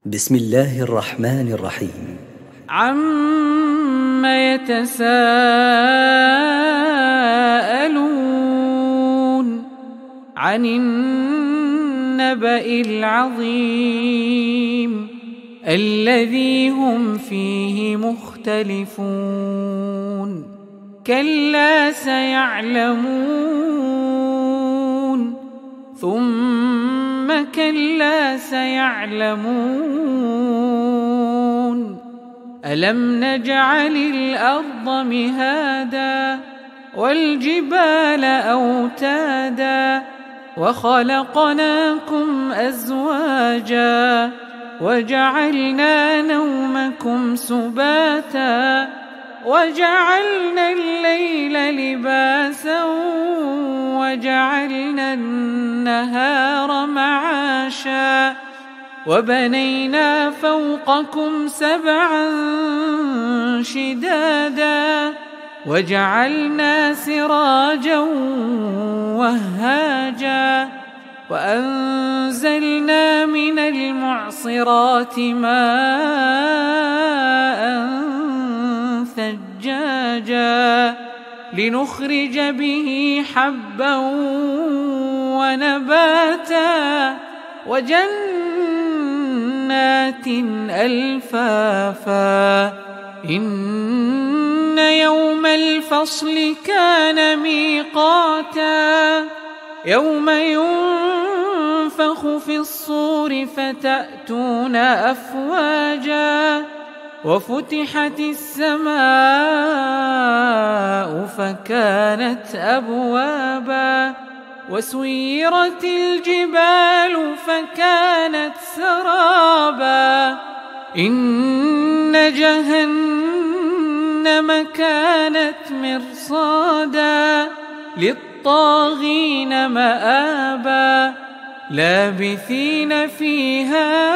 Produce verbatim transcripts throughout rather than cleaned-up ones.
بسم الله الرحمن الرحيم. عَمَّ يتساءلون عن النبأ العظيم الذي هم فيه مختلفون كلا سيعلمون ثم كلا سيعلمون ألم نجعل الأرض مهادا والجبال أوتادا وخلقناكم أزواجا وجعلنا نومكم سباتا وجعلنا الليل لباسا وجعلنا النهار معاشا وبنينا فوقكم سبعا شدادا وجعلنا سراجا وهاجا وأنزلنا من المعصرات ماء ثجاجا لنخرج به حبا ونباتا وجنات ألفافا إن يوم الفصل كان ميقاتا يوم ينفخ في الصور فتأتون أفواجا وفتحت السماء فكانت أبوابا وسيرت الجبال فكانت سرابا إن جهنم كانت مرصادا للطاغين مآبا لابثين فيها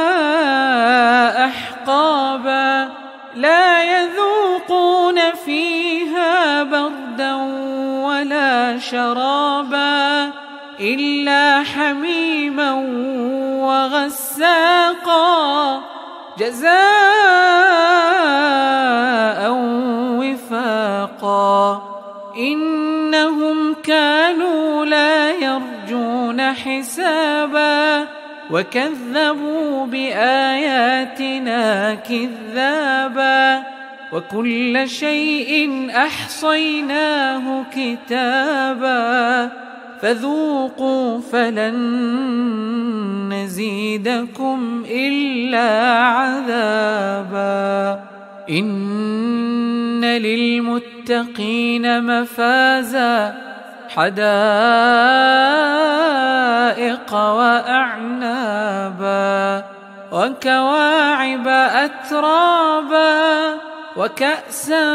أحقابا لا يذوقون فيها بردا ولا شرابا إلا حميما وغساقا جزاء وفاقا إنهم كانوا لا يرجون حسابا وكذبوا بآياتنا كذابا وكل شيء أحصيناه كتابا فذوقوا فلن نزيدكم إلا عذابا إن للمتقين مفازا حدائق وأعنابا وكواعب أترابا وكأسا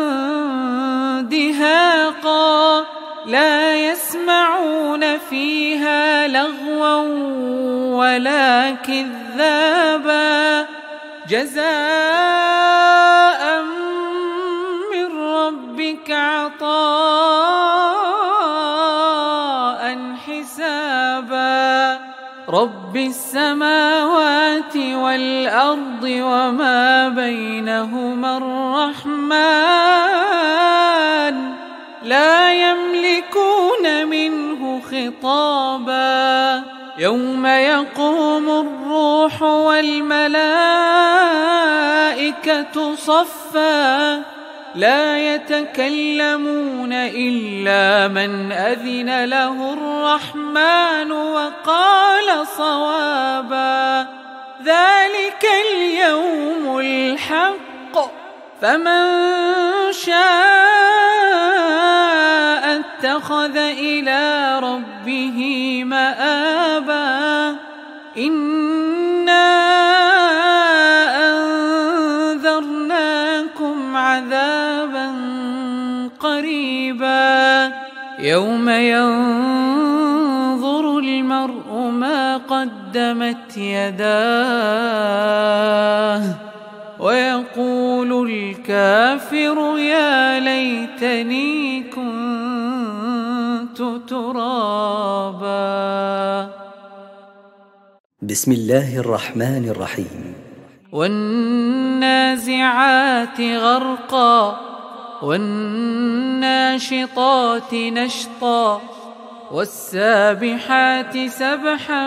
دهاقا لا يسمعون فيها لغوا ولا كذابا جزاء من ربك عطاء حسابا رب السماوات والأرض وما بينهما الرحمن لا يملكون منه خطابا يوم يقوم الروح والملائكة صفا لا يتكلمون إلا من أذن له الرحمن وقال صوابا ذلك اليوم الحق فمن شاء اتخذ إلى ربه مآبا إنا أنذرناكم عذابا قريبا يوم ينظر المرء ما قدمت يداه ويقول الكافر يا ليتني كنت ترابا. بسم الله الرحمن الرحيم. والنازعات غرقا والناشطات نشطا والسابحات سبحا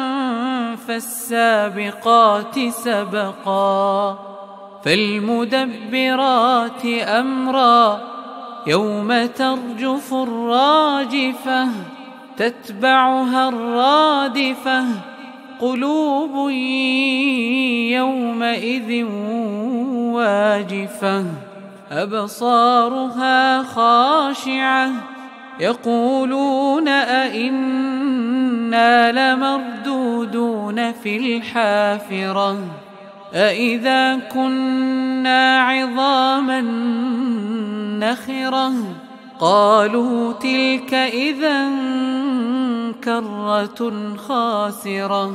فالسابقات سبقا فالمدبرات أمرا يوم ترجف الراجفة تتبعها الرادفة قلوب يومئذ واجفة أبصارها خاشعة يقولون أئنا لمردودون في الحافرة أئذا كنا عظاما نخرة قالوا تلك إذا كرة خاسرة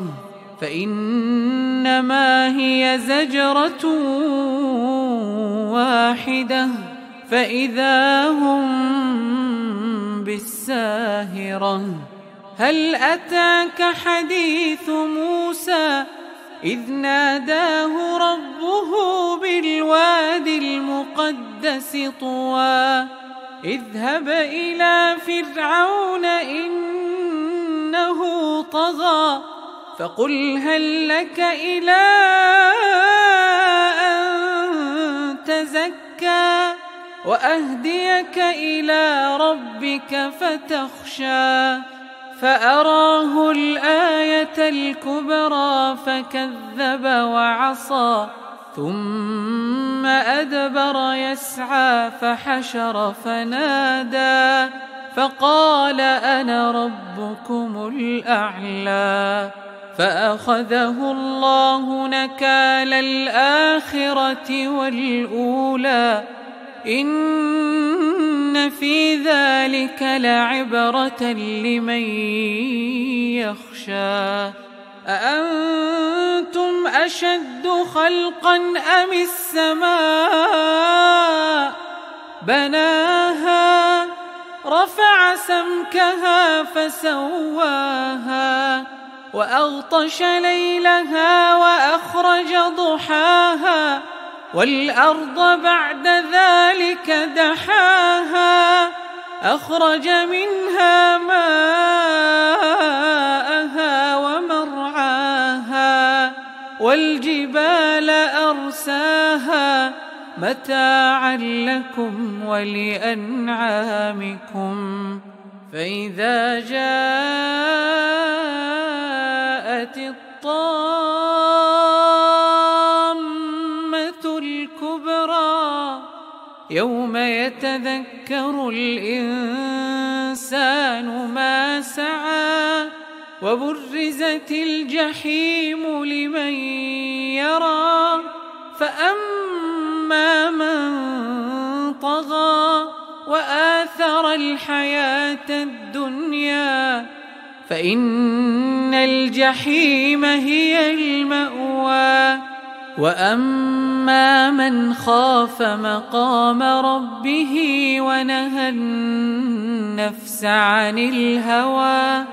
فإنما هي زجرة واحدة فإذا هم بالساهرة هل أتاك حديث موسى إذ ناداه ربه بالواد المقدس طوى اذهب إلى فرعون إنه طغى فقل هل لك إلى أن تزكى وأهديك إلى ربك فتخشى فأراه الآية الكبرى فكذب وعصى ثم أدبر يسعى فحشر فنادى فقال أنا ربكم الأعلى فأخذه الله نكال الآخرة والأولى إن في ذلك لعبرة لمن يخشى أأنتم أشد خلقا أم السماء بناها رفع سمكها فسواها وأغطش ليلها وأخرج ضحاها والأرض بعد ذلك دحاها أخرج منها ماءها ومرعاها والجبال أرساها متاعا لكم ولأنعامكم فإذا جاءت الطامة الكبرى يوم يتذكر الإنسان ما سعى وبرزت الجحيم لمن يرى فأما من طغى وآثر الحياة الدنيا فإن الجحيم هي المأوى وأما من خاف مقام ربه ونهى النفس عن الهوى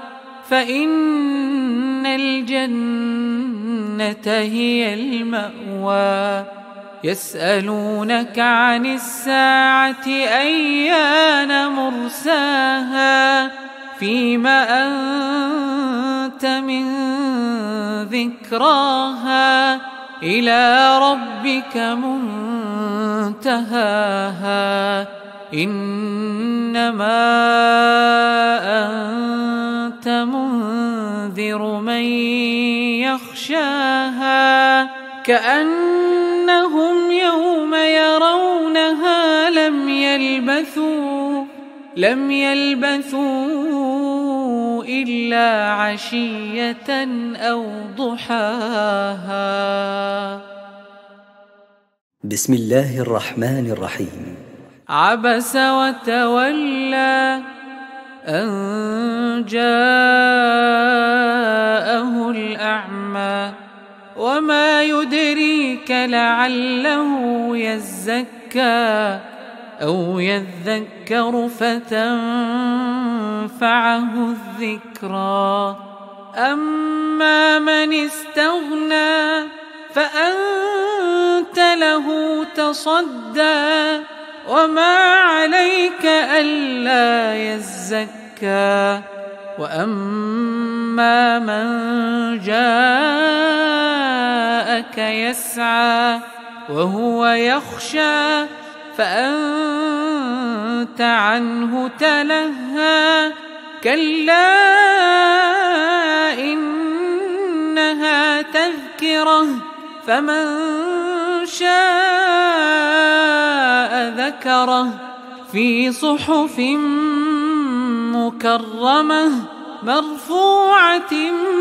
فإن الجنة هي المأوى يسألونك عن الساعة أيان مرساها فيم أنت من ذكراها إلى ربك منتهاها إنما أنت منذر من يخشاها كأنهم يوم يرونها لم يلبثوا لم يلبثوا إلا عشية أو ضحاها. بسم الله الرحمن الرحيم. عبس وتولى أن جاءه الأعمى وما يدريك لعله يزكى أو يذكر فتنفعه الذكرى أما من استغنى فأنت له تصدى وما عليك ألا يزكى وأما من جاءك يسعى وهو يخشى فأنت عنه تلهى كلا إنها تذكرة فمن شاء ذكره في صحف مكرمة مرفوعة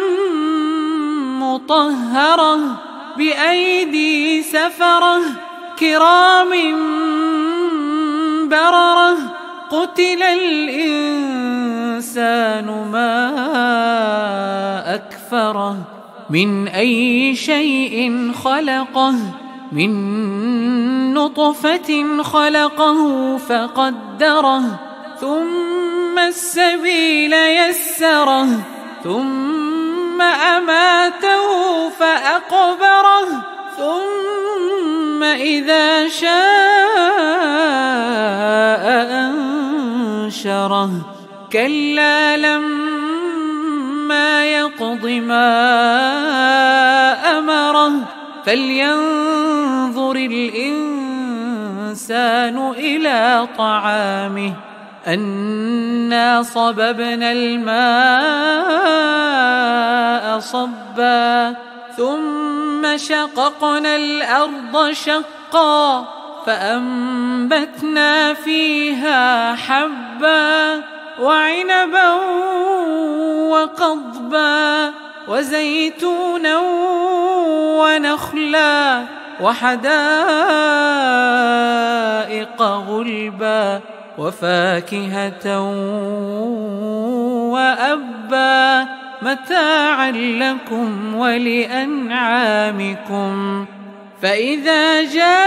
مطهرة بأيدي سفرة كرام بررة قتل الإنسان ما أكفره من أي شيء خلقه من نطفة خلقه فقدره ثم السبيل يسره ثم أماته فأقبره ثم إذا شاء أنشره كلا لما يقض ما أمره فلينظر الإنسان إلى طعامه أنا صببنا الماء صبا ثم شققنا الأرض شقا فأنبتنا فيها حبا وعنبا وقضبا وزيتونا ونخلا وحدائق غلبا وفاكهة وأبا متاعا لكم ولأنعامكم فإذا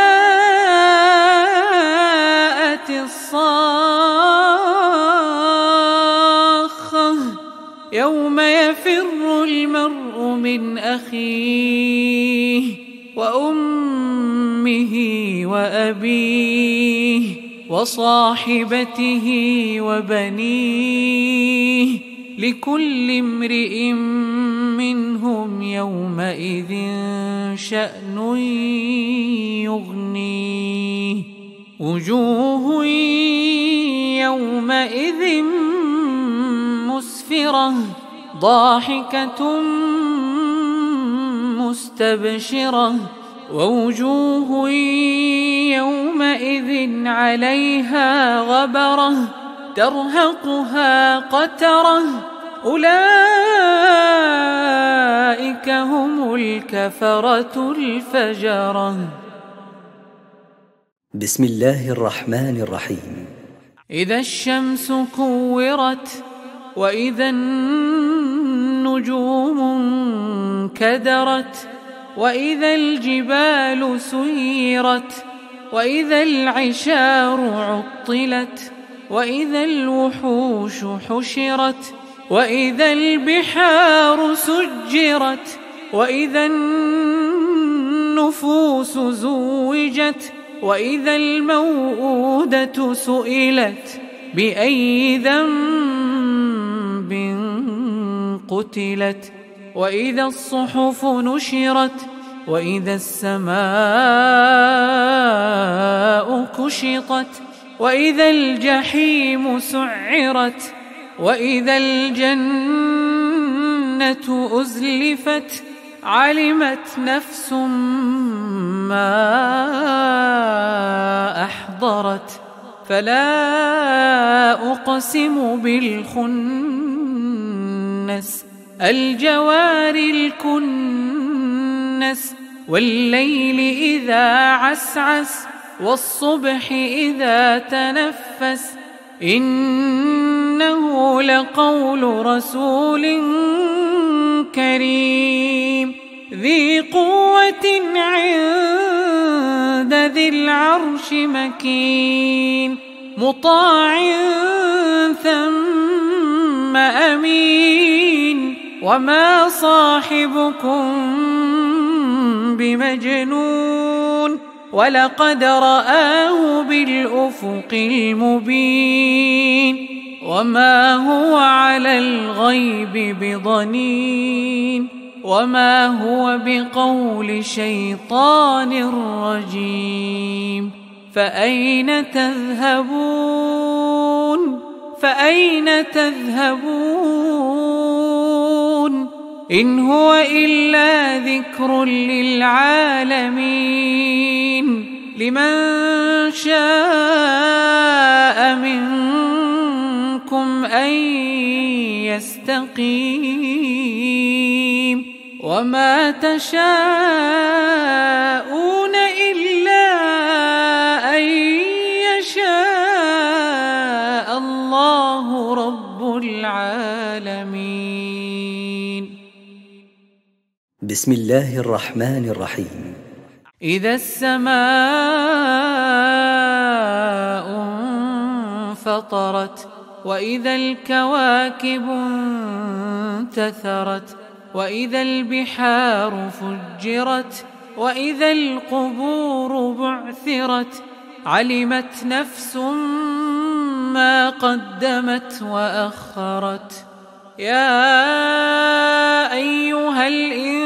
جاءت الصاخة يوم يفر المرء من أخيه وأمه وأبيه وصاحبته وبنيه لكل امرئ منهم يومئذ شأن يغنيه وجوه يومئذ مسفرة ضاحكة مستبشرة ووجوه يومئذ عليها غبرة ترهقها قترة أولئك هم الكفرة الفجرة. بسم الله الرحمن الرحيم. إذا الشمس كورت وإذا النجوم انكدرت وإذا الجبال سيرت وإذا العشار عطلت وإذا الوحوش حشرت وإذا البحار سجرت وإذا النفوس زوجت وإذا الموءودة سئلت بأي ذنب قتلت وإذا الصحف نشرت وإذا السماء كشطت وإذا الجحيم سعرت وإذا الجنة أزلفت علمت نفس ما أحضرت فلا أقسم بالخنس الجوار الكنس والليل إذا عسعس والصبح إذا تنفس إنه لقول رسول كريم ذي قوة عند ذي العرش مكين مطاع ثم أمين وما صاحبكم بمجنون ولقد رآه بالأفق المبين وما هو على الغيب بضنين وما هو بقول شيطان رجيم فأين تذهبون فأين تذهبون إن هو إلا ذكر للعالمين لمن شاء منكم أن يستقيم وما تشاءون إلا أن يشاء الله رب العالمين. بسم الله الرحمن الرحيم. إذا السماء انفطرت وإذا الكواكب انتثرت وإذا البحار فجرت وإذا القبور بعثرت علمت نفس ما قدمت وأخرت. يا أيها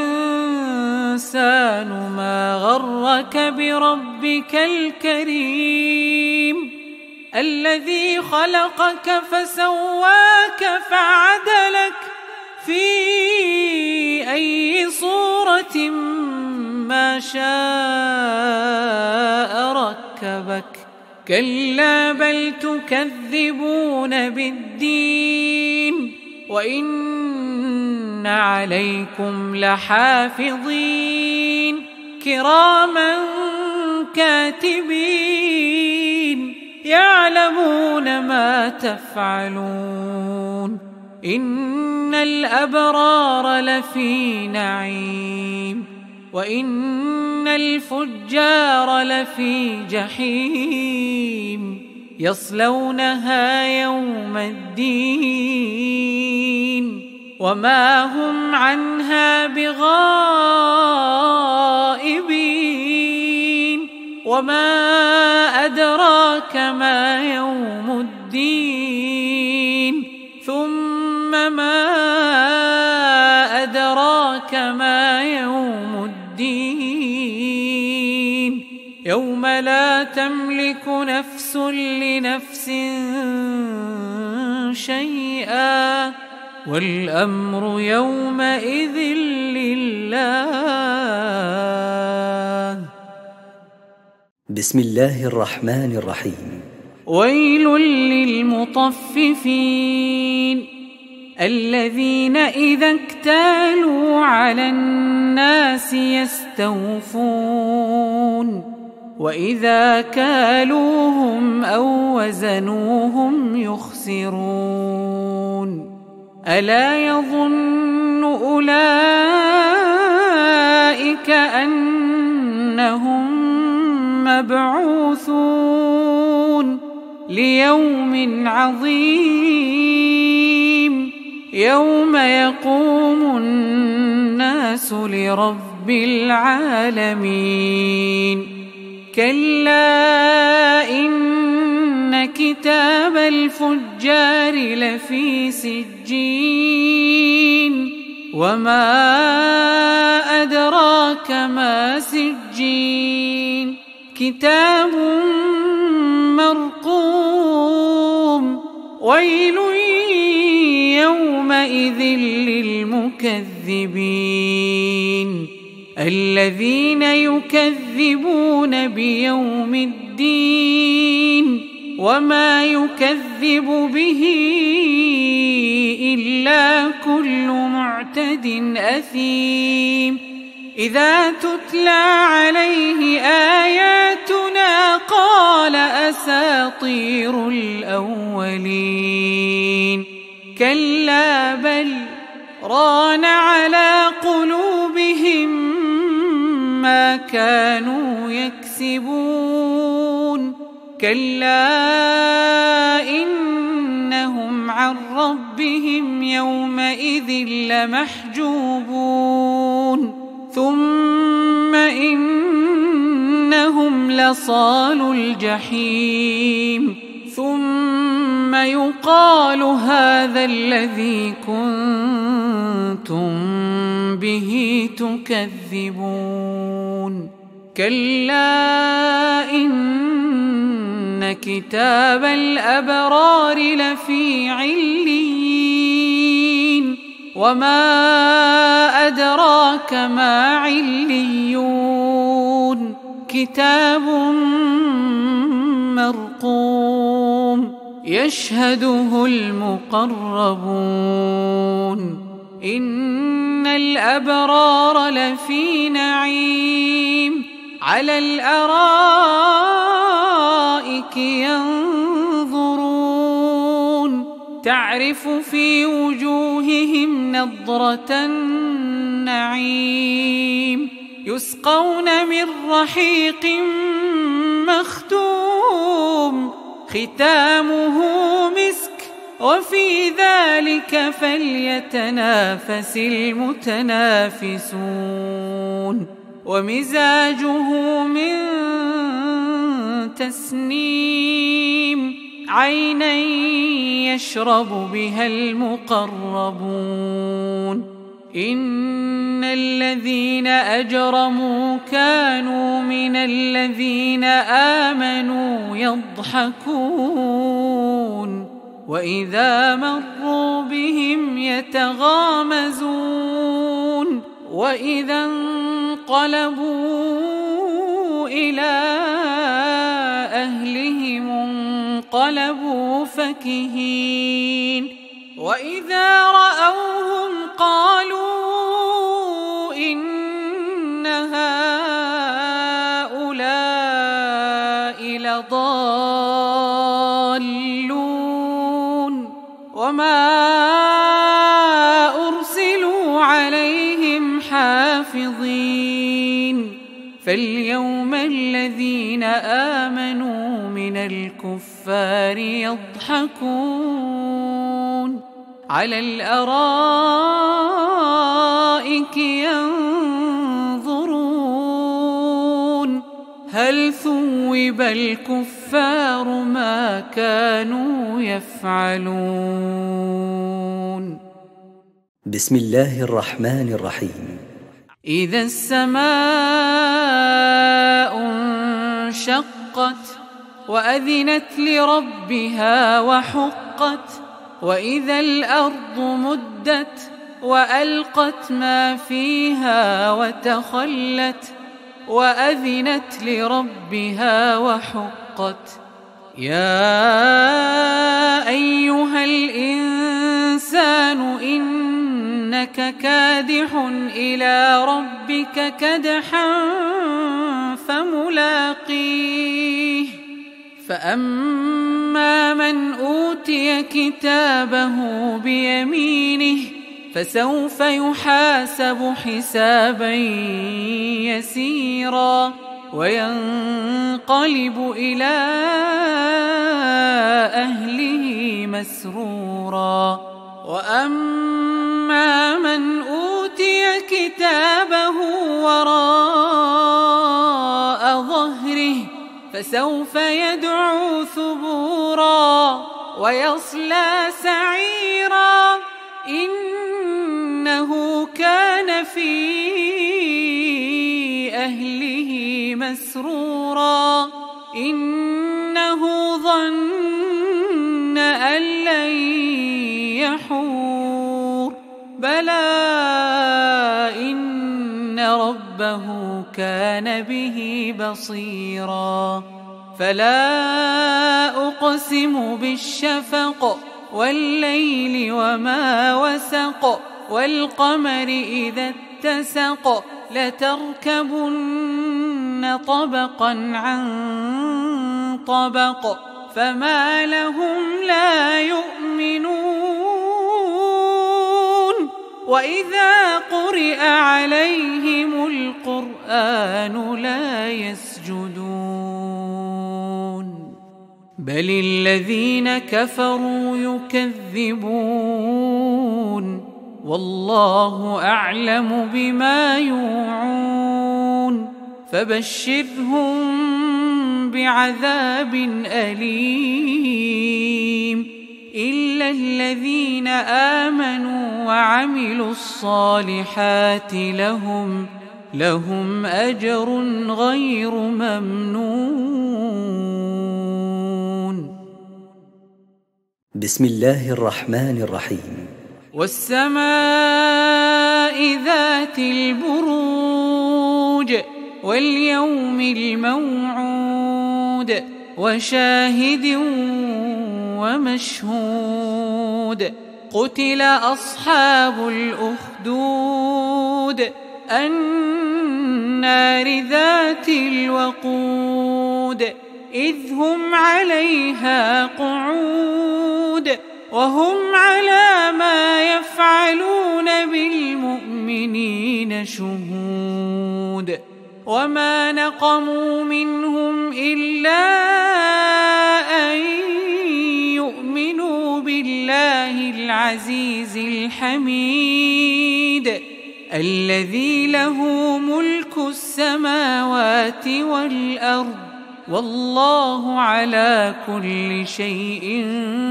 الإنسان ما غرك بربك الكريم الذي خلقك فسواك فعدلك في أي صورة ما شاء ركبك. كلا بل تكذبون بالدين وإن عليكم لحافظين كراما كاتبين يعلمون ما تفعلون. إن الأبرار لفي نعيم وإن الفجار لفي جحيم يصلونها يوم الدين وما هم عنها بغائبين. وما أدراك ما يوم الدين ثم ما أدراك ما يوم الدين يوم لا تملك نفس لنفس شيئا والأمر يومئذ لله. بسم الله الرحمن الرحيم. ويل للمطففين الذين إذا اكتالوا على الناس يستوفون وإذا كالوهم أو وزنوهم يخسرون. ألا يظن أولئك أنهم مبعوثون ليوم عظيم يوم يقوم الناس لرب العالمين. كلا إن كتاب الفجار لفي سجين وما أدراك ما سجين كتاب مرقوم. ويل يومئذ للمكذبين الذين يكذبون بيوم الدين وما يكذب به إلا كل معتد أثيم. إذا تتلى عليه آياتنا قال أساطير الأولين. كلا بل ران على قلوبهم ما كانوا يكسبون. كلا إنهم عن ربهم يومئذ لمحجوبون ثم إنهم لصالو الجحيم ثم يقال هذا الذي كنتم به تكذبون كلا إن كتاب الأبرار لفي عليين وما أدراك ما عليون كتاب مرقوم يشهده المقربون إن الأبرار لفي نعيم على الأرائك ينظرون تعرف في وجوههم نضرة النعيم يسقون من رحيق مختوم ختامه مسك وفي ذلك فليتنافس المتنافسون ومزاجه من تسنيم عينا يشرب بها المقربون إن الذين أجرموا كانوا من الذين آمنوا يضحكون وإذا مروا بهم يتغامزون وإذا انقلبوا إلى أهلهم انقلبوا فكهين وإذا رأوهم قالوا إن هؤلاء لضالون وما أرسلوا عليهم حافظين فاليوم الذين آمنوا من الكفار يضحكون على الأرائك ينظرون هل ثوب الكفار ما كانوا يفعلون بسم الله الرحمن الرحيم إذا السماء انشقت وأذنت لربها وحقت وإذا الأرض مدت وألقت ما فيها وتخلت وأذنت لربها وحقت يا أيها الإنسان إنك كادح إلى ربك كدحا فملاقيه فأما من أوتي كتابه بيمينه فسوف يحاسب حسابا يسيرا وينقلب إلى أهله مسرورا وأما من أوتي كتابه وراء ظهره فسوف يدعو ثبورا ويصلى سعيرا إنه كان في أهله مسرورا إنه ظن أن لن يحور بلى إن ربه كان به بصيرا فلا أقسم بالشفق والليل وما وسق والقمر إذا اتسق لتركبن طبقا عن طبق فما لهم لا يؤمنون وإذا قرئ عليهم القرآن لا يسجدون بل الذين كفروا يكذبون والله أعلم بما يوعون فبشرهم بعذاب أليم إلا الذين آمنوا وعملوا الصالحات لهم لهم أجر غير ممنون. بسم الله الرحمن الرحيم. والسماء ذات البروج واليوم الموعود وشاهد ومشهود قتل أصحاب الأخدود النار ذات الوقود إذ هم عليها قعود وهم على ما يفعلون بالمؤمنين شهود وما نقموا منهم إلا أن يؤمنوا بالله العزيز الحميد الذي له ملك السماوات والأرض والله على كل شيء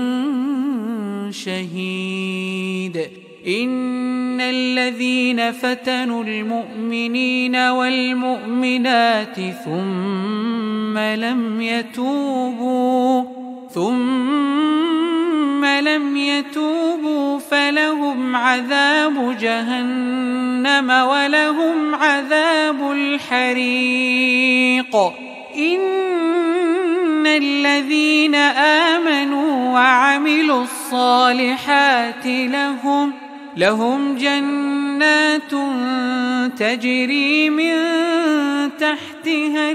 شهيد. إن الذين فتنوا المؤمنين والمؤمنات ثم لم يتوبوا ثم لم يتوبوا فلهم عذاب جهنم ولهم عذاب الحريق. إن الذين آمنوا وعملوا الصالحات لهم لهم جنات تجري من تحتها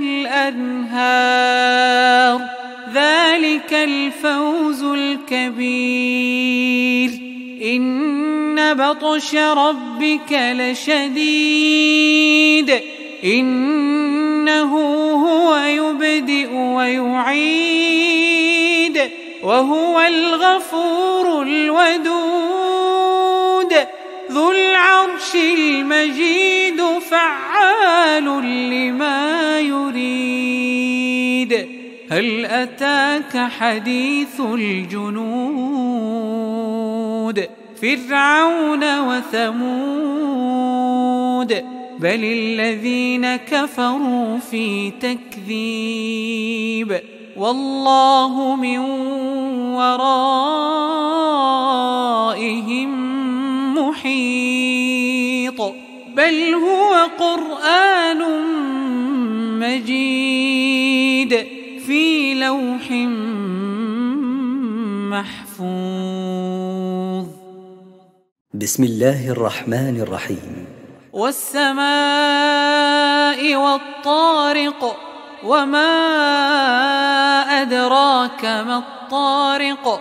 الأنهار ذلك الفوز الكبير. إن بطش ربك لشديد إنه هو يبدئ ويعيد وهو الغفور الودود ذو العرش المجيد فعال لما يريد. هل أتاك حديث الجنود فرعون وثمود بل الذين كفروا في تكذيب والله من ورائهم محيط بل هو قرآن مجيد في لوح محفوظ. بسم الله الرحمن الرحيم. والسماء والطارق وما أدراك ما الطارق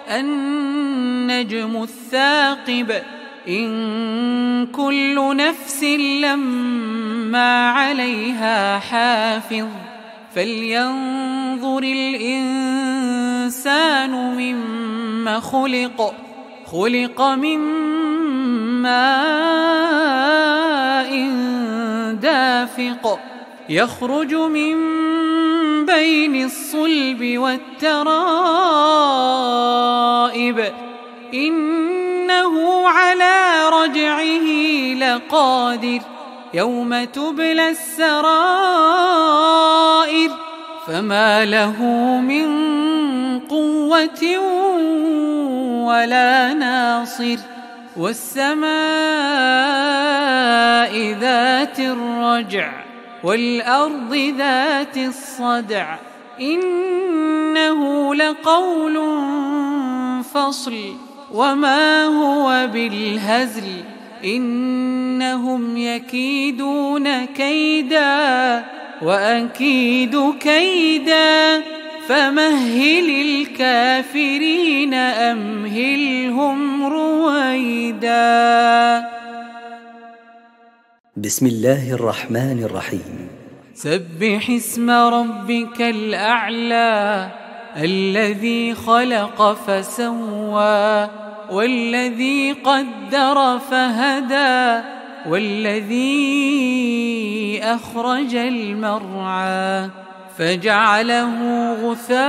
النجم الثاقب إن كل نفس لما عليها حافظ فلينظر الإنسان مما خلق خلق من ماء دافق يخرج من بين الصلب والترائب إنه على رجعه لقادر يوم تبلى السرائر فما له من قوة ولا ناصر. والسماء ذات الرجع والأرض ذات الصدع إنه لقول فصل وما هو بالهزل إنهم يكيدون كيدا وأكيد كيدا فمهل الكافرين أمهلهم رويدا. بسم الله الرحمن الرحيم. سبح اسم ربك الأعلى الذي خلق فسوى والذي قدر فهدى والذي أخرج المرعى فجعله غثاء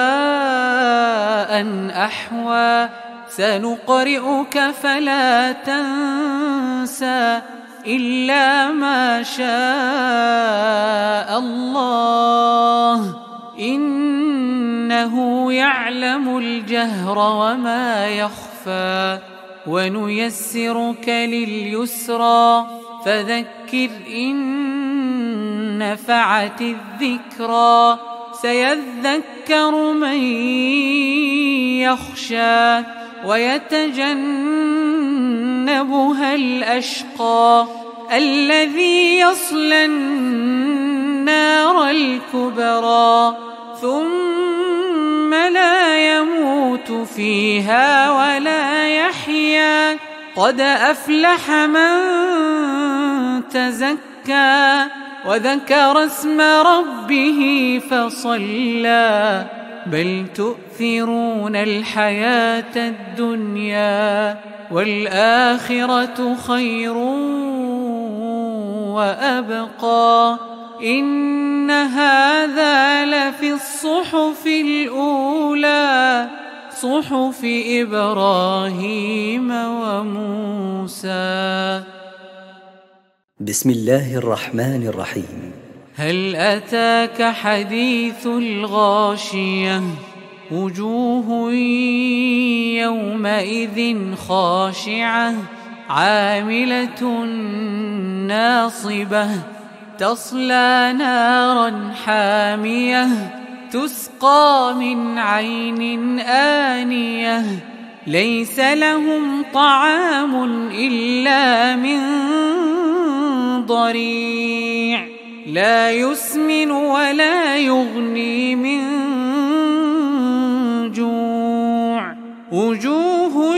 أحوى سنقرئك فلا تنسى إلا ما شاء الله إنه يعلم الجهر وما يخفى ونيسرك لليسرى فذكر إن نفعت الذكرى سيذكر من يخشى ويتجنبها الأشقى الذي يصلى النار الكبرى ثم لا يموت فيها ولا يحيا قد أفلح من تزكى وذكر اسم ربه فصلى بل تؤثرون الحياة الدنيا والآخرة خير وأبقى إن هذا لفي الصحف الأولى صحف إبراهيم وموسى. بسم الله الرحمن الرحيم. هل أتاك حديث الغاشية وجوه يومئذ خاشعة عاملة ناصبة تصلى نارا حامية تسقى من عين آنية ليس لهم طعام إلا من ضريع لا يسمن ولا يغني من جوع وجوه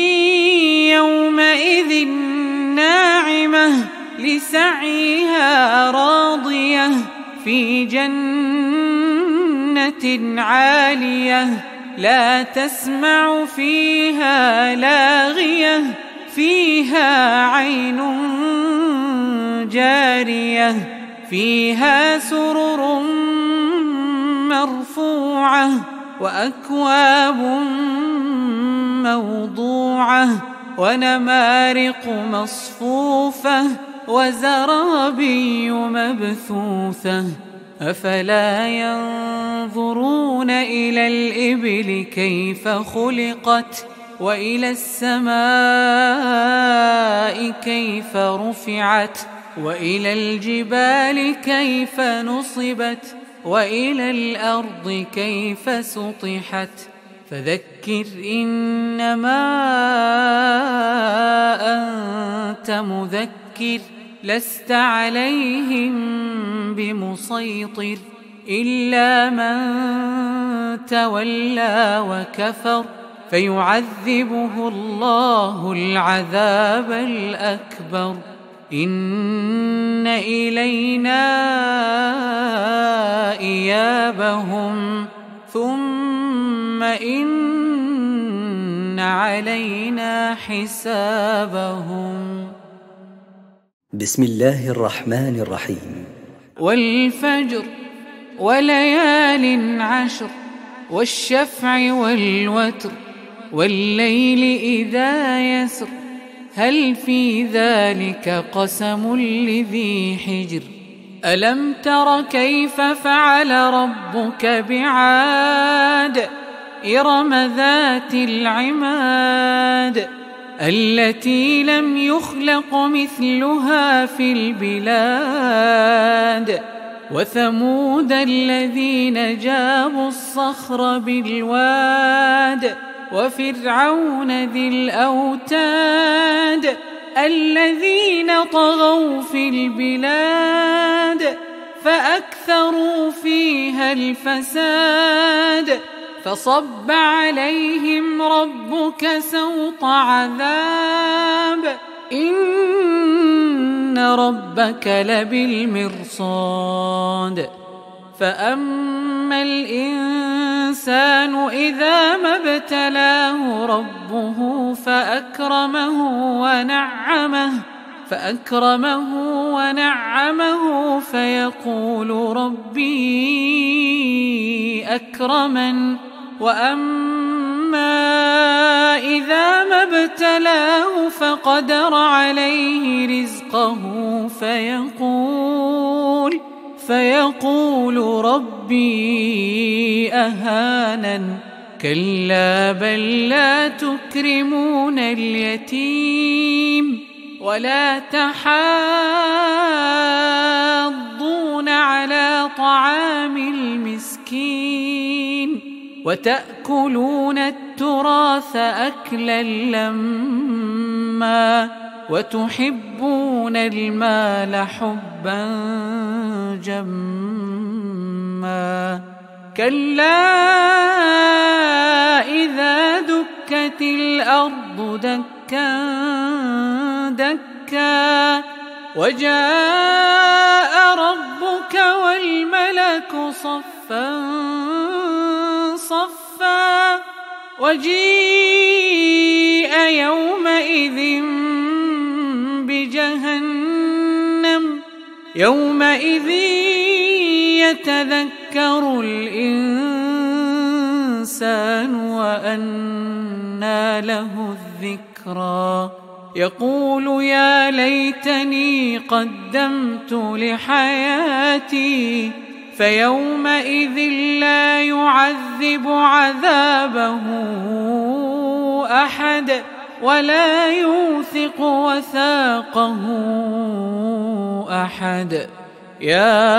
يومئذ ناعمة لسعيها راضية في جنة عالية لا تسمع فيها لاغية فيها عين جارية فيها سرر مرفوعة وأكواب موضوعة ونمارق مصفوفة وزرابي مبثوثة أفلا ينظرون إلى الإبل كيف خلقت وإلى السماء كيف رفعت وإلى الجبال كيف نصبت وإلى الأرض كيف سطحت فذكر إنما أنت مذكر لست عليهم بمسيطر إلا من تولى وكفر فيعذبه الله العذاب الأكبر إن إلينا إيابهم ثم إن علينا حسابهم. بسم الله الرحمن الرحيم. والفجر وليال عشر والشفع والوتر والليل إذا يسر هل في ذلك قسم لذي حجر ألم تر كيف فعل ربك بعاد إرم ذات العماد التي لم يخلق مثلها في البلاد وثمود الذين جابوا الصخر بالواد وفرعون ذي الأوتاد الذين طغوا في البلاد فأكثروا فيها الفساد فصب عليهم ربك سوط عذاب إن ربك لبالمرصاد فأما الإنسان إذا ما ابتلاه ربه فأكرمه ونعمه فأكرمه ونعمه فيقول ربي أكرمن وأما إذا ما ابتلاه فقدر عليه رزقه فيقول فيقول ربي أهانن كلا بل لا تكرمون اليتيم ولا تحاضون على طعام المسكين وتأكلون التراث أكلا لما وتحبون المال حبا جما كلا إذا دكت الأرض دكا دكا وجاء ربك والملك صفا صفا وجيء يومئذ بجهنم يومئذ يتذكر الإنسان وأنى له الذكرى يقول يا ليتني قدمت لحياتي فيومئذ لا يعذب عذابه أحد ولا يوثق وثاقه أحد يا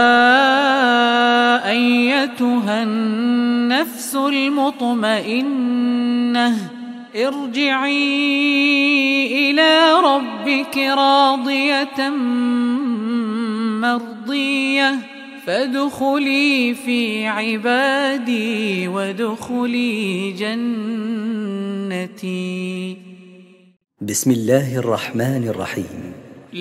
أيتها النفس المطمئنة ارجعي إلى ربك راضية مرضية فادخلي في عبادي وادخلي جنتي. بسم الله الرحمن الرحيم.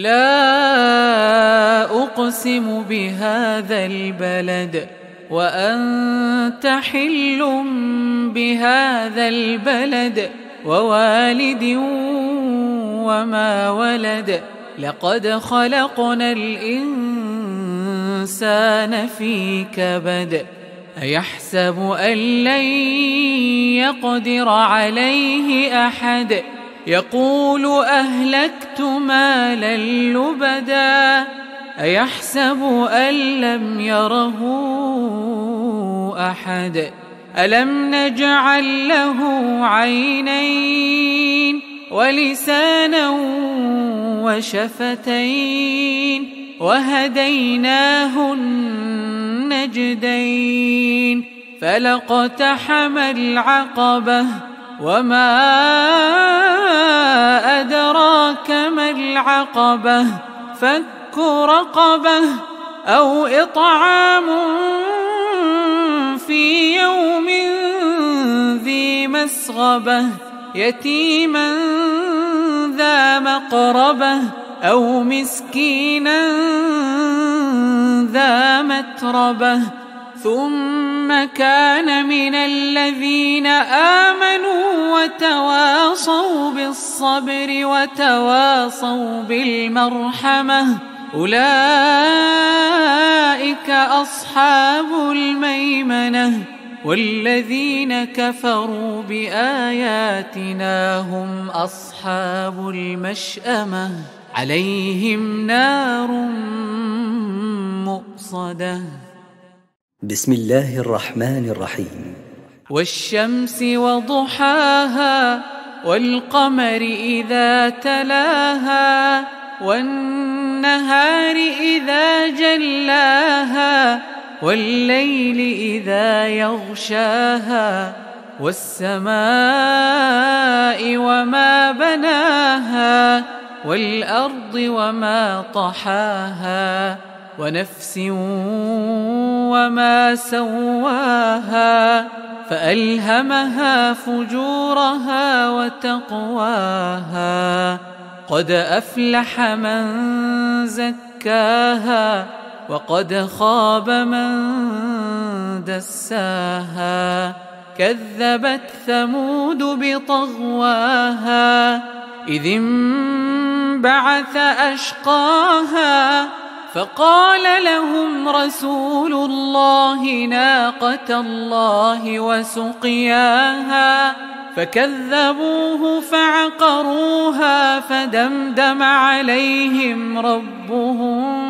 لا أقسم بهذا البلد وأنت حل بهذا البلد ووالد وما ولد لقد خلقنا الإنسان في كبد أيحسب أن لن يقدر عليه أحد يقول أهلكت مالا لبدا أيحسب أن لم يره أحد ألم نجعل له عينين ولسانا وشفتين وهديناه النجدين فلاقتحم العقبة وما أدراك ما العقبة فك رقبة أو إطعام في يوم ذي مسغبة يتيما ذا مقربة أو مسكينا ذا متربة ثم كان من الذين آمنوا وتواصوا بالصبر وتواصوا بالمرحمة أولئك أصحاب الميمنة والذين كفروا بآياتنا هم أصحاب المشأمة عليهم نار مؤصدة. بسم الله الرحمن الرحيم. والشمس وضحاها والقمر إذا تلاها والنهار إذا جلاها والليل إذا يغشاها والسماء وما بناها والأرض وما طحاها ونفس وما سواها فألهمها فجورها وتقواها قد أفلح من زكاها وقد خاب من دساها كذبت ثمود بطغواها إذ انبعث أشقاها فقال لهم رسول الله ناقة الله وسقياها فكذبوه فعقروها فدمدم عليهم ربهم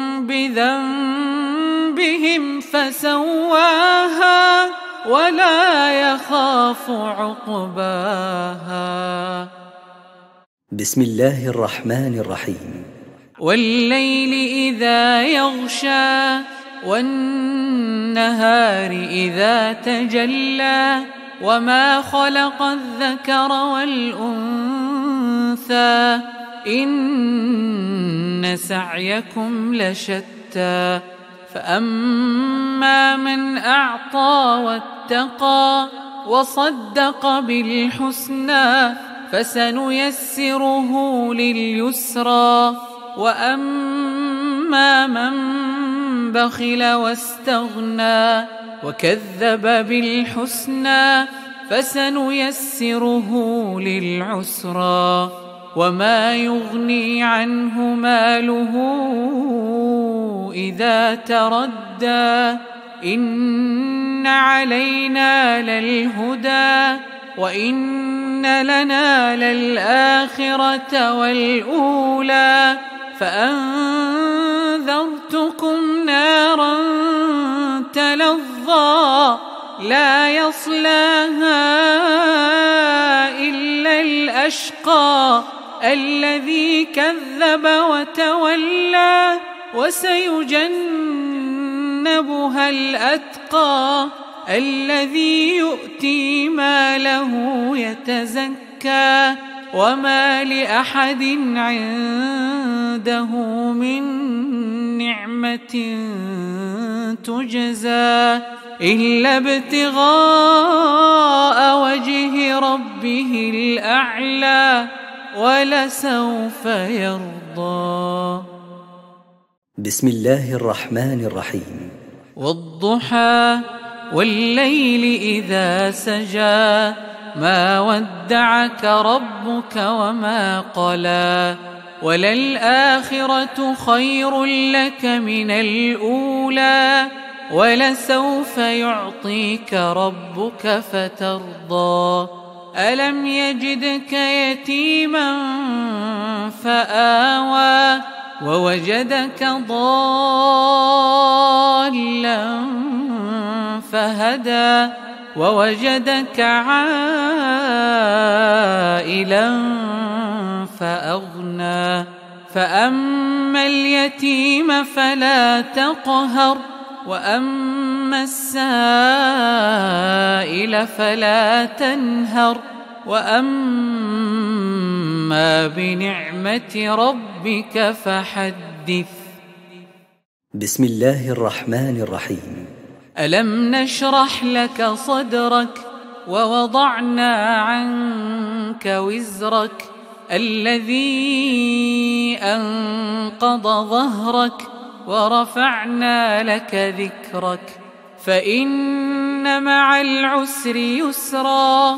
بذنبهم فسواها ولا يخاف عقباها. بسم الله الرحمن الرحيم. والليل إذا يغشى والنهار إذا تجلى وما خلق الذكر والأنثى إن سعيكم لشتى فأما من أعطى واتقى وصدق بالحسنى فسنيسره لليسرى وأما من بخل واستغنى وكذب بالحسنى فسنيسره للعسرى وما يغني عنه ماله إذا تردى إن علينا للهدى وإن لنا للآخرة والأولى فأنذرتكم نارا تلظى لا يصلاها إلا الأشقى الذي كذب وتولى وسيجنبها الأتقى الذي يؤتي ماله يتزكى وما لأحد عنده من نعمة تجزى إلا ابتغاء وجه ربه الأعلى ولسوف يرضى. بسم الله الرحمن الرحيم. والضحى والليل إذا سجى ما ودعك ربك وما قلى وللآخرة خير لك من الأولى ولسوف يعطيك ربك فترضى ألم يجدك يتيما فآوى ووجدك ضالا فهدى ووجدك عائلا فأغنى فأما اليتيم فلا تقهر وأما السائل فلا تنهر وأما بنعمة ربك فحدث. بسم الله الرحمن الرحيم. ألم نشرح لك صدرك ووضعنا عنك وزرك الذي أنقض ظهرك ورفعنا لك ذكرك فإن مع العسر يسرا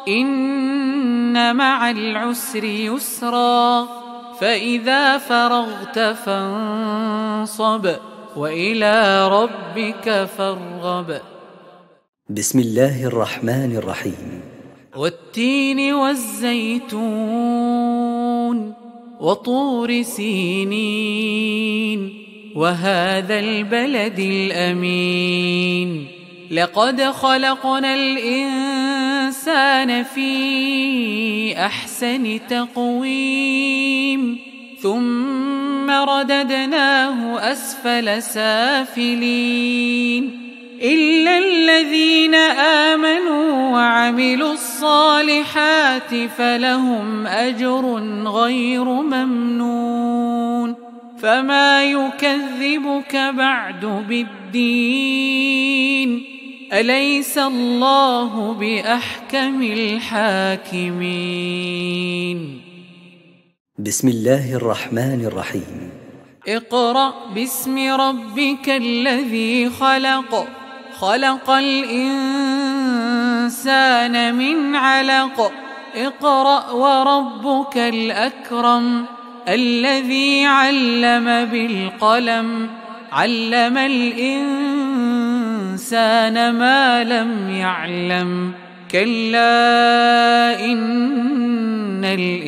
إن مع العسر يسرا فإذا فرغت فانصب وإلى ربك فارغب. بسم الله الرحمن الرحيم. والتين والزيتون وطور سينين وهذا البلد الأمين لقد خلقنا الإنسان في أحسن تقويم ثم رددناه أسفل سافلين إلا الذين آمنوا وعملوا الصالحات فلهم أجر غير ممنون فما يكذبك بعد بالدين أليس الله بأحكم الحاكمين. بسم الله الرحمن الرحيم. اقرأ باسم ربك الذي خلق خلق الإنسان من علق اقرأ وربك الأكرم الذي علم بالقلم علم الإنسان ما لم يعلم كلا إن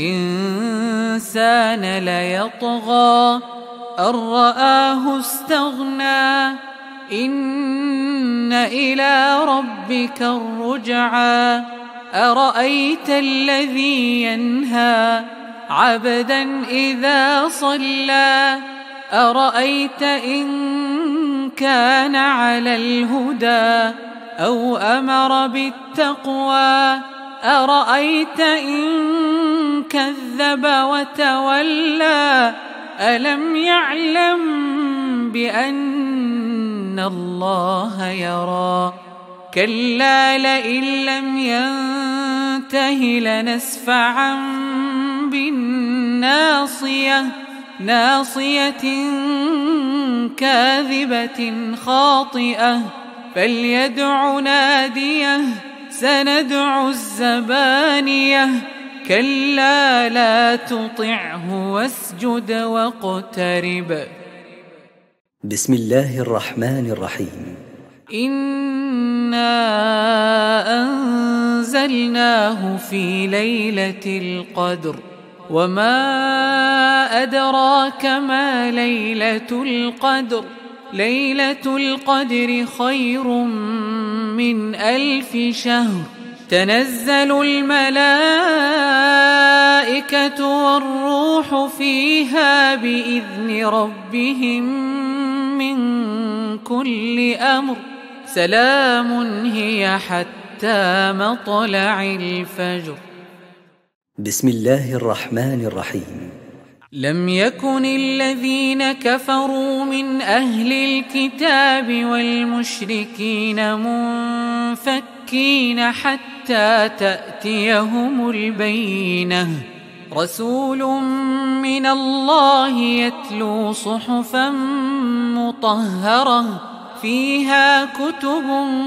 الإنسان ليطغى أن رآه استغنى إن إلى ربك الرجعى أرأيت الذي ينهى عبدا إذا صلى أرأيت إن كان على الهدى أو أمر بالتقوى أرأيت إن كذب وتولى ألم يعلم بأن الله يرى كلا لئن لم ينته لنسفعا بالناصية ناصية كاذبة خاطئة فليدع ناديه سندع الزبانية كلا لا تطعه واسجد واقترب. بسم الله الرحمن الرحيم. إنا أنزلناه في ليلة القدر وما أدراك ما ليلة القدر ليلة القدر خير من ألف شهر تنزل الملائكة والروح فيها بإذن ربهم من كل أمر سلام هي حتى مطلع الفجر. بسم الله الرحمن الرحيم. لم يكن الذين كفروا من أهل الكتاب والمشركين منفكين حتى تأتيهم البينة رسول من الله يتلو صحفا مطهرة فيها كتب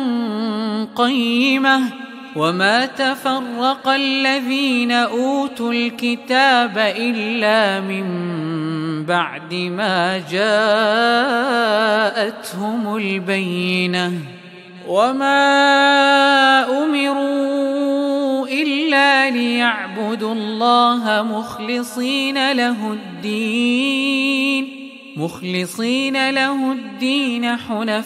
قيمة وما تفرق الذين أوتوا الكتاب إلا من بعد ما جاءتهم البينة وما أمروا إلا ليعبدوا الله مخلصين له الدين مخلصين له الدين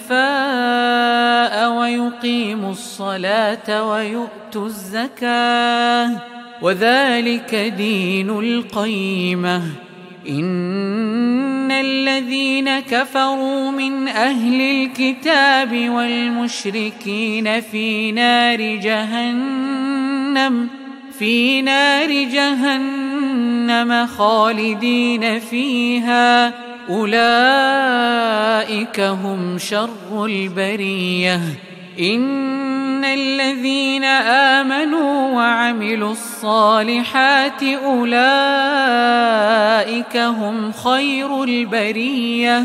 حنفاء ويقيموا الصلاة ويؤتوا الزكاة وذلك دين القيمة. إن الذين كفروا من أهل الكتاب والمشركين في نار جهنم في نار جهنم خالدين فيها أولئك هم شر البرية. إن الذين آمنوا وعملوا الصالحات أولئك هم خير البرية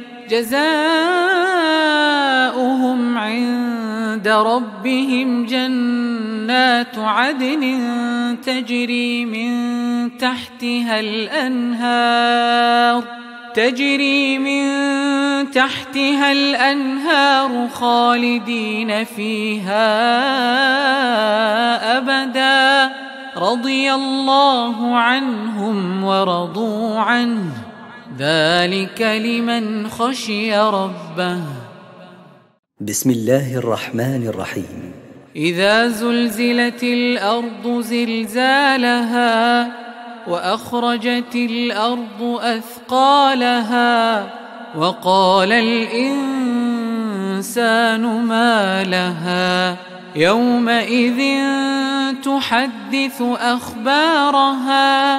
جزاؤهم عند ربهم جنات عدن تجري من تحتها الأنهار تجري من تحتها الأنهار خالدين فيها أبدا رضي الله عنهم ورضوا عنه ذلك لمن خشي ربه. بسم الله الرحمن الرحيم. إذا زلزلت الأرض زلزالها وأخرجت الأرض أثقالها وقال الإنسان ما لها يومئذ تحدث أخبارها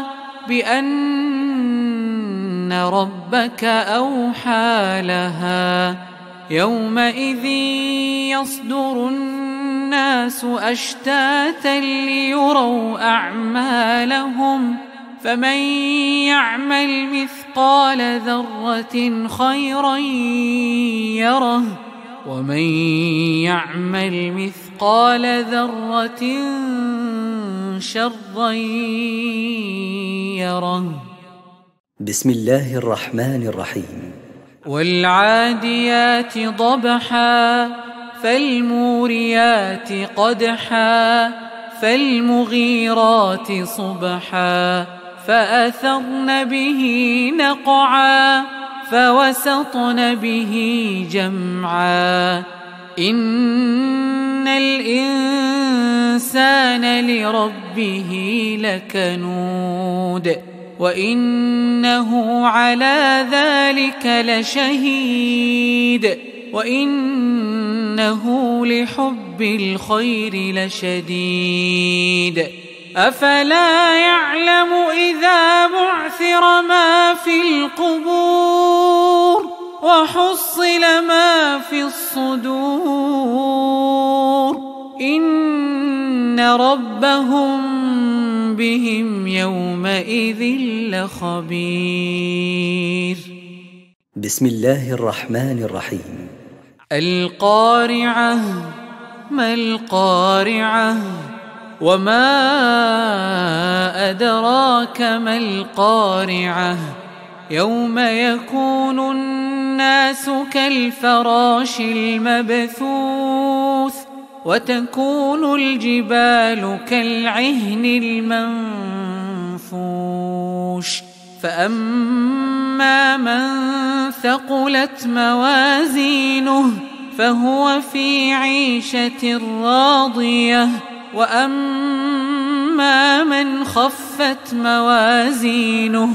بأن ربك أوحى لها يومئذ يصدر الناس أشتاتا ليروا أعمالهم فمن يعمل مثقال ذرة خيرا يره ومن يعمل مثقال ذرة شرا يره. بسم الله الرحمن الرحيم. والعاديات ضبحا فالموريات قدحا فالمغيرات صبحا فأثرن به نقعا فوسطن به جمعا. إن الإنسان لربه لكنود وإنه على ذلك لشهيد وإنه لحب الخير لشديد. أفلا يعلم إذا بعثر ما في القبور وحصل ما في الصدور إن ربهم بهم يومئذ لخبير. بسم الله الرحمن الرحيم. القارعة ما القارعة وما أدراك ما القارعة يوم يكون الناس كالفراش المبثوث وتكون الجبال كالعهن المنفوش. فأما من ثقلت موازينه فهو في عيشة راضية وأما من خفت موازينه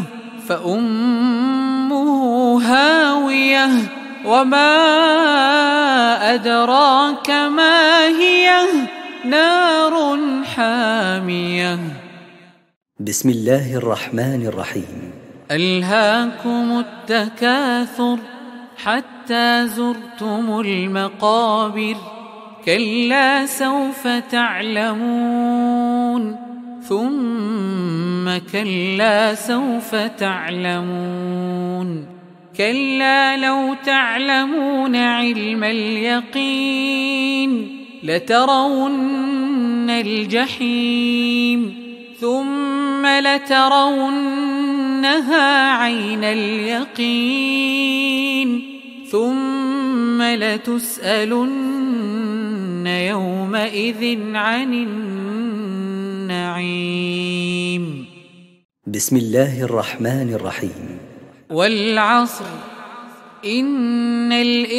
فأمه هاوية وما أدراك ما هي نار حامية. بسم الله الرحمن الرحيم. ألهاكم التكاثر حتى زرتم المقابر كلا سوف تعلمون ثم كلا سوف تعلمون كلا لو تعلمون علم اليقين لترون الجحيم ثم لترونها عين اليقين ثم لتسألن يومئذ عن النعيم. بسم الله الرحمن الرحيم. والعصر إن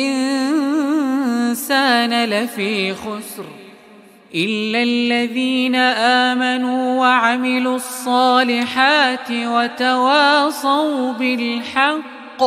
الإنسان لفي خسر إلا الذين آمنوا وعملوا الصالحات وتواصوا بالحق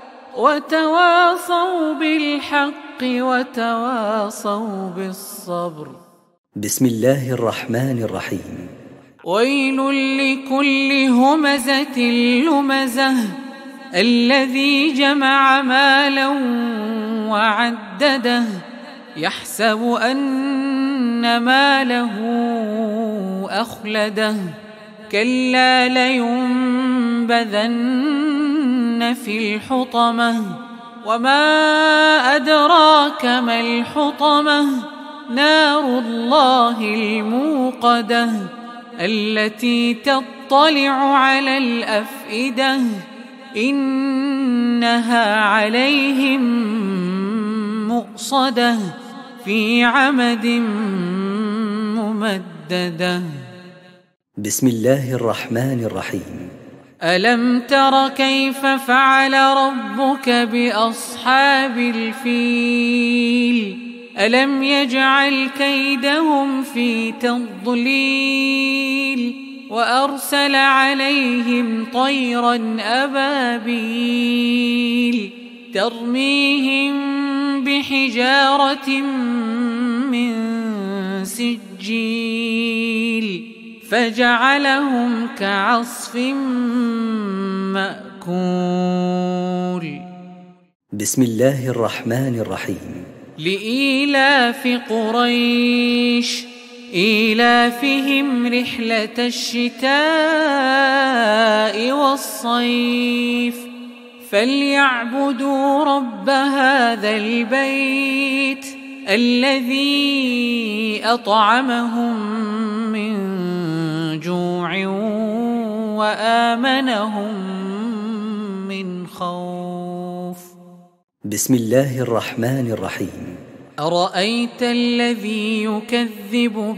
وتواصوا بالحق وتواصوا بالصبر. بسم الله الرحمن الرحيم. ويل لكل همزة لمزة الذي جمع مالا وعدده يحسب أن ماله أخلده كلا لينبذن في الحطمة وما أدراك ما الحطمة نار الله الموقدة التي تطلع على الأفئدة إنها عليهم مؤصدة في عمد ممددة. بسم الله الرحمن الرحيم. ألم تر كيف فعل ربك بأصحاب الفيل ألم يجعل كيدهم في تضليل وأرسل عليهم طيرا أبابيل ترميهم بحجارة من سجيل فجعلهم كعصف مأكول. بسم الله الرحمن الرحيم. لإيلاف قريش إيلافهم رحلة الشتاء والصيف فليعبدوا رب هذا البيت الذي أطعمهم من جوع وآمنهم من خوف. بسم الله الرحمن الرحيم. أرأيت الذي يكذب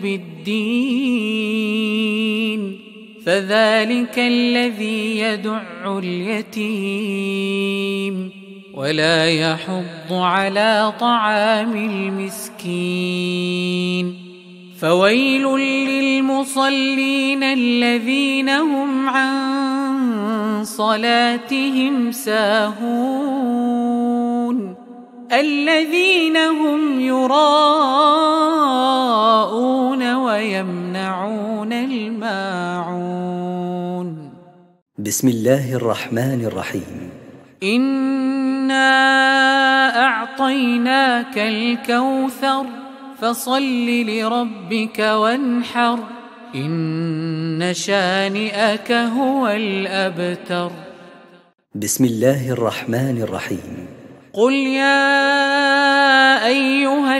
بالدين فذلك الذي يدع اليتيم ولا يحض على طعام المسكين فويل للمصلين الذين هم عن صلاتهم ساهون الذين هم يراءون ويمنعون الماعون. بسم الله الرحمن الرحيم. إنا أعطيناك الكوثر فصل لربك وانحر إن شانئك هو الأبتر. بسم الله الرحمن الرحيم. قل يا أيها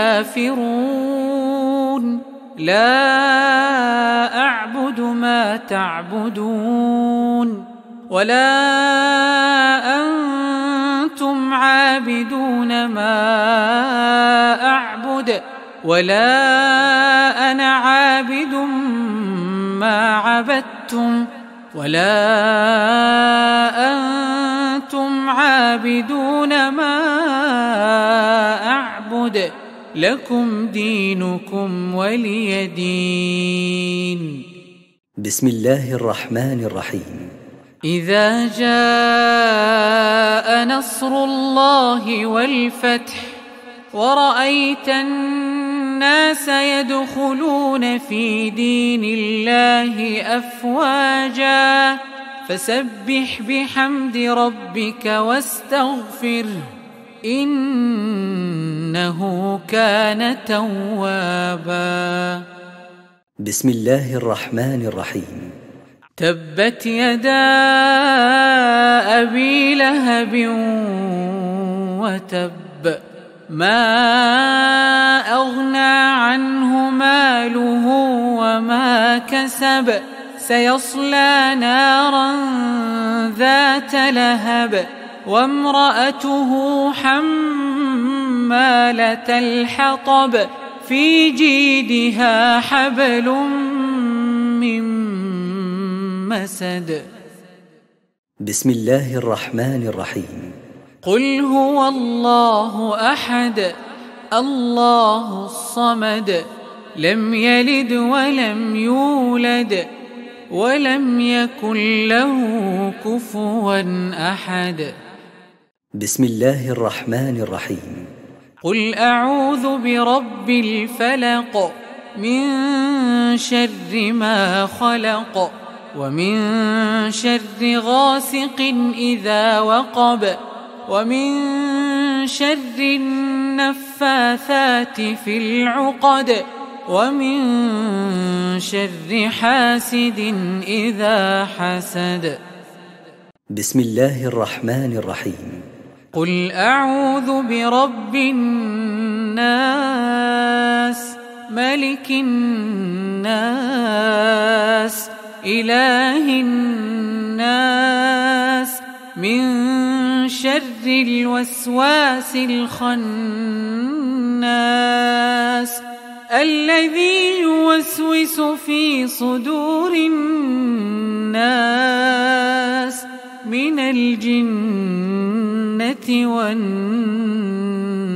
الكافرون لا أعبد ما تعبدون ولا أنتم عابدون ما أعبد ولا أنا عابد ما عبدتم ولا أنتم عابدون ما أعبد لكم دينكم ولي دين. بسم الله الرحمن الرحيم. إذا جاء نصر الله والفتح ورأيت الناس يدخلون في دين الله أفواجا فسبح بحمد ربك واستغفره إنه كان توابا. بسم الله الرحمن الرحيم. تبت يدا أبي لهب وتب ما أغنى عنه ماله وما كسب سيصلى نارا ذات لهب وامرأته حمالة الحطب في جيدها حبل من مسد. بسم الله الرحمن الرحيم. قل هو الله أحد الله الصمد لم يلد ولم يولد ولم يكن له كفوا أحد. بسم الله الرحمن الرحيم. قل أعوذ برب الفلق من شر ما خلق ومن شر غاسق إذا وقب ومن شر النفاثات في العقد ومن شر حاسد إذا حسد. بسم الله الرحمن الرحيم. قل أعوذ برب الناس ملك الناس إله الناس من شر الوسواس الخناس الذي يوسوس في صدور الناس من الجنة والناس.